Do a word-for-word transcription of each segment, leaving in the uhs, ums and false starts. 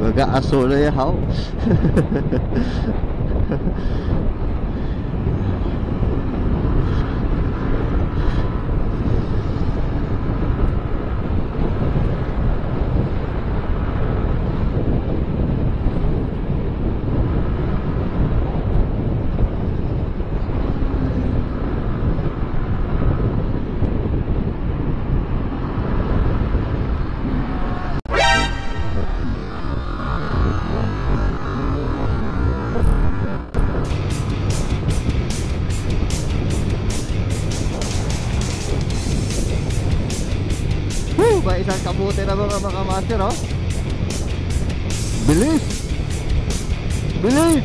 Mag-aaso na yahaw. May isang kabuti na mga mga master, oh. Bilis! Bilis!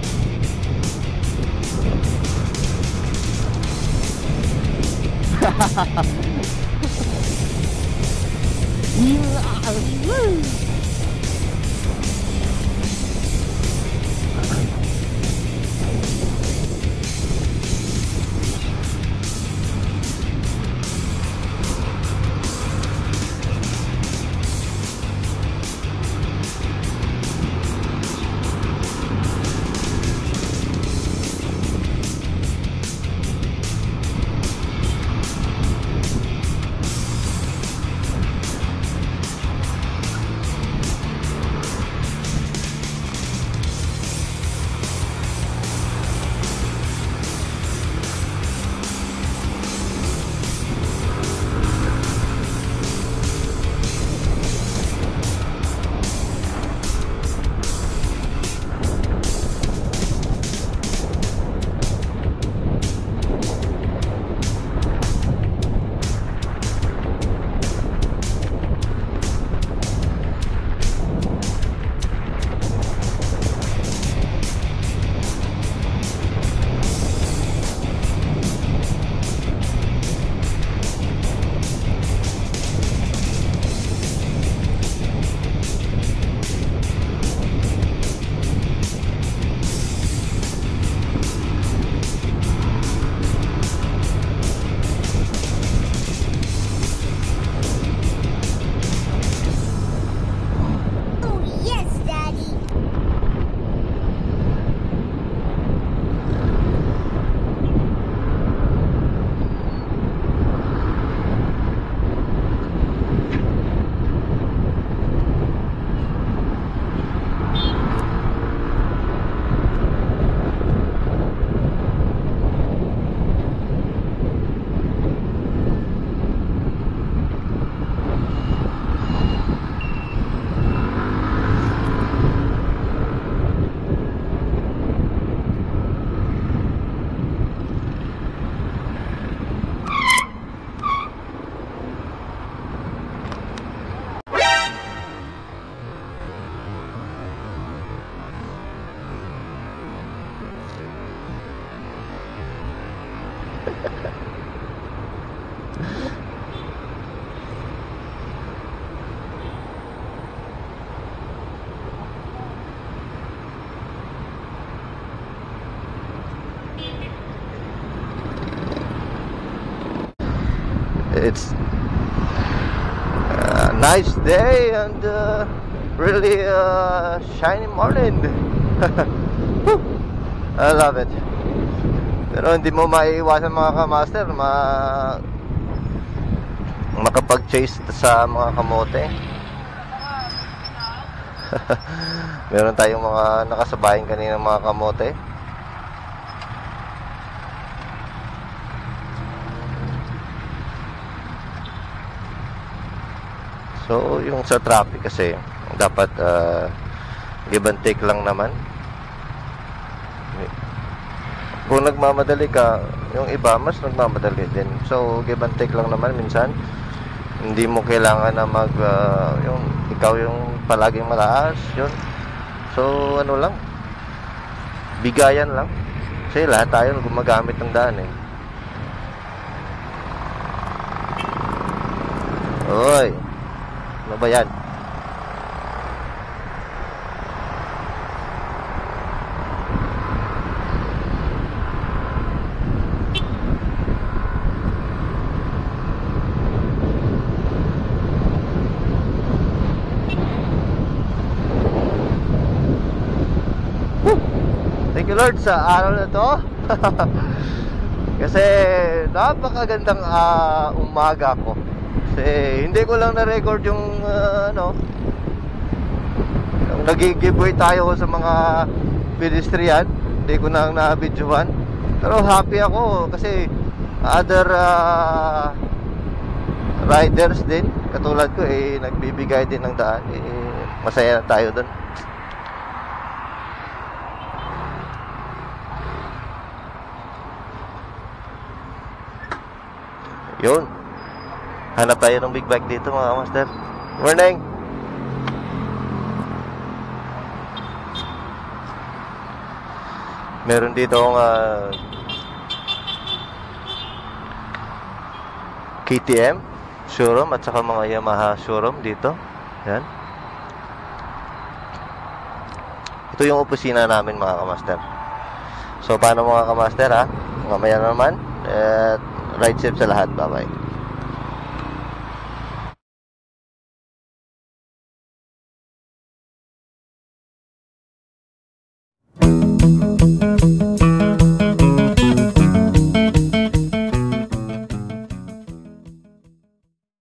It's a nice day and uh, really uh, shiny morning. I love it. Pero hindi mo maiiwasan mga kamaster ma makapag-chase sa mga kamote. Meron tayong mga nakasabayan kanina mga kamote. So yung sa traffic kasi dapat uh, give and take lang naman. Kung nagmamadali ka, yung iba mas nagmamadali din. So give and take lang naman minsan. Hindi mo kailangan na mag uh, yung ikaw yung palaging malakas, yun. So ano lang, bigayan lang. Kasi lahat tayo gumagamit ng daan eh. Oy, ano ba yan? Thank you Lord sa araw na to. Kasi napakagandang uh, umaga ko. Kasi hindi ko lang na-record yung uh, ano, yung nag-giveaway tayo sa mga pedestrian. Hindi ko na na-videoan. Pero happy ako kasi other uh, riders din katulad ko eh nagbibigay din ng daan. Eh, masaya na tayo doon. Yun. Hanap tayo ng big bike dito mga master. Morning. Meron dito ang uh, K T M showroom at saka mga Yamaha showroom dito. Yan. Ito yung opisina namin mga kamaster. So paano mga kamaster ha? Mamaya na naman. At ride safe sa lahat. Bye bye.